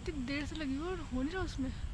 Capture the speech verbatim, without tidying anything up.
इतनी देर से लगी हुई और हो नहीं रहा उसमें।